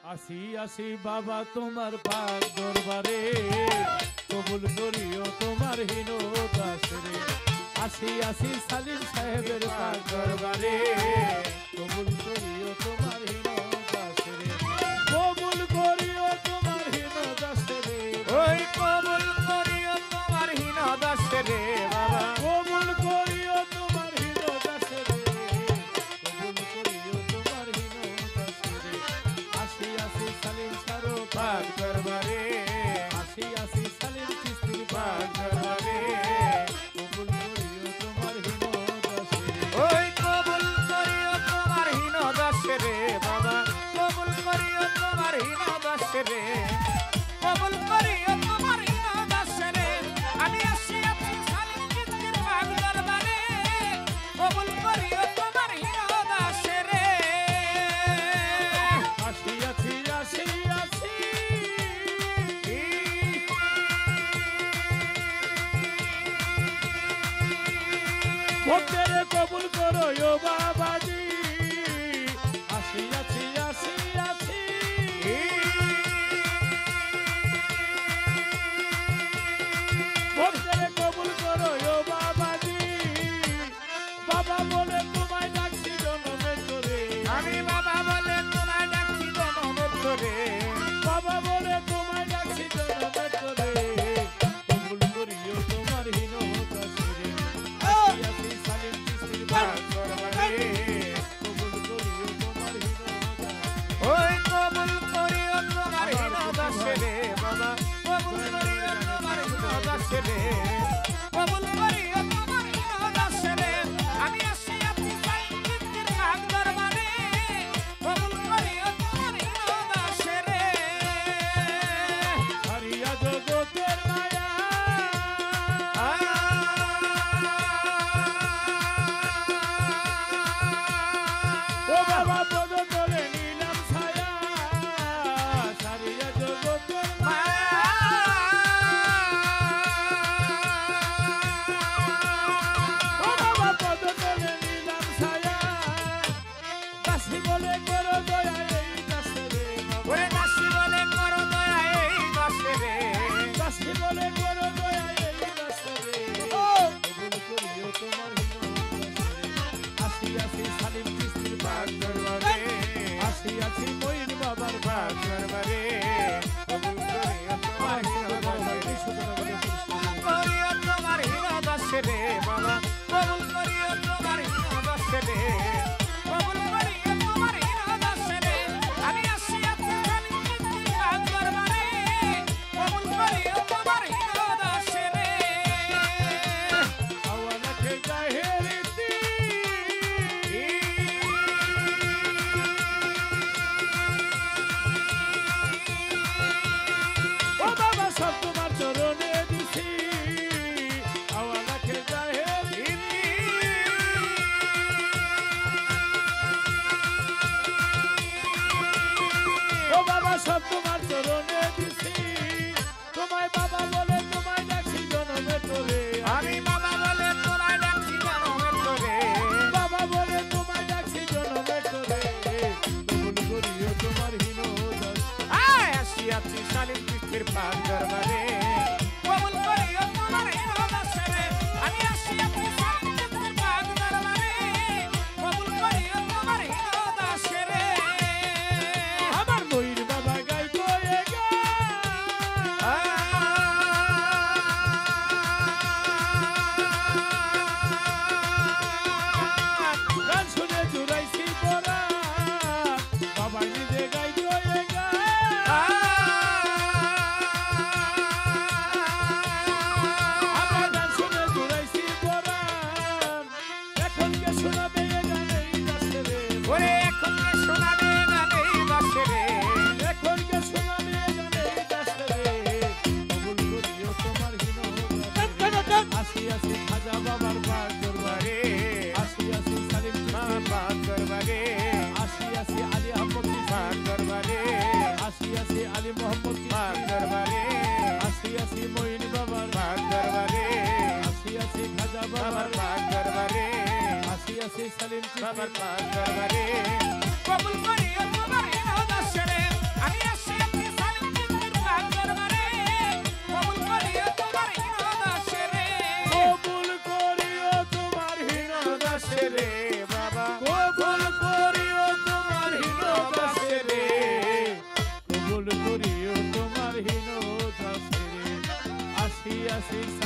আসি আসি বাবা তোমার পাক দরবারে, কবুল করিও তোমার হীন দাসরে। আসি আসি সালিম সাহেবের পাক দরবারে, কবুল করিও তোমার হীন দাসরে, কবুল করিও তোমার হীন দাসরে। ওই কবুল করিও তোমার হীন দাসরে বাবা, কবুল করিও তোমার হীন দাসরে, কবুল করিও তোমার হীন দাসরে। আসি আসি সালিম সারো পাক দরবারে, আসি আসি সালিম চিস্তির পাক দরবারে, কবুল করিও তোমার হীন দাসরে। ওই কবুল করিও তোমার হীন দাসরে বাবা, কবুল করিও তোমার হীন দাসরে, কবুল করিও তোমার হীন দাসরে। আমি আসি আপনি সালিম চিস্তির পাক দরবারে, কবুল করিও তোমার হীন দাসরে। আসি আসি আসি আসি ভক্তের কবুল করো ও বাবাজি। আসি আসি আসি আসি ভক্তের কবুল করো ও বাবাজি। বাবা বলে তোমায় ডাকছি জনমের তোরে, আমি বাবা বলে তোমায় ডাকছি জনমের তোরে, বাবা বলে তোমায় ডাকছি জনমের তোরে, কবুল করিও তোমার হীন দাসরে। আসি আসি সালিম চিস্তির পাক দরবারে, কবুল করিও তোমার হীন দাসরে। ওই কবুল করিও তোমার হীন দাসরে বাবা, কবুল করিও তোমার হীন দাসরে, কবুল করিও তোমার হীন দাসরে। আমি আসি আপনি সালিম চিস্তির পাক দরবারে, কবুল করিও তোমার হীন দাসরে। হারিয়া জগতের মায়া, ও বাবা পদ তলে নিলাম ছায়া। সারিয়া জগতের মায়া, ও বাবা পদ তলে নিলাম ছায়া। দাসী বলে করো দয়া এই দাসরে বাবা, ওরে দাসী বলে করো দয়া এই দাসরে, দাসী বলে করো দয়া এই দাসরে। কবুল করিও তোমার হীন দাসরে। আসি আসি সালিম চিস্তির পাক দরবারে, আসি আসি মঈন বাবার পাক দরবারে, কবুল করিও তোমার হীন দাসরে, করিও তোমার হীন দাসরে বাবা, কবুল করিও তোমার হীন দাসরে, কবুল করিও তোমার হীন দাসরে। আমি আসি আপনি সালিম চিস্তির পাক দরবারে, কবুল করিও তোমার হীন দাসরে। আওয়ানাকে জাহেরিতি, ও বাবা সব তোমার চরণে দিছি। আওয়ানাকে জাহেরিতি, ও বাবা সব তোমার চরণে দিছি। তোমায় বাবা বলে তোমায় ডাকছি জনমে তোরে, আমি বাবা বলে তোমায় ডাকছি জনমের তোরে, বাবা বলে তোমায় ডাকছি জনমে তোরে, কবুল করিও তোমার হীন দাসরে। আসি আপনি সালিম চিস্তির পাক দরবারে, কবুল করিও তোমার হীন দাসরে। আমি আসি আপনি সালিম চিস্তির পাক দরবারে, কবুল করিও তোমার হীন দাসরে। আমার ময়ূর বাবা গাইতো এ গান শুনে জুড়াইছি তোরা, বাবা নিজে গাইতো এ আমার গান শুনে জুড়াইছি তোরা। এখন কে শোনাবে এ গান এই দাসরে, ওরে এখন কে শোনাবে গান এই দাসরে, এখন কে শোনাবে এ গান এই দাসরে। কবুল করিও তোমার হীন দাসরে। আসি আসি খাজা বাবার পাক দরবারে, আসি আসি সালিম চিস্তির পাক দরবারে, আসি আসি আলী আহমদ পাক দরবারে, আসি আসি আলী মোহাম্মদ পাক দরবারে, আসি আসি মঈন বাবার, পাক দরবারে, আসি আসি খাজা বাবার, পাক দরবারে, আসি আসি সালিম বাবার চিস্তি পাক দরবারে, কবুল করিও তোমার হীন দাসরে। কবুল করিও তোমার হীন দাসে রে কবুল করিও তোমার হীন দাসে রে আসি আসি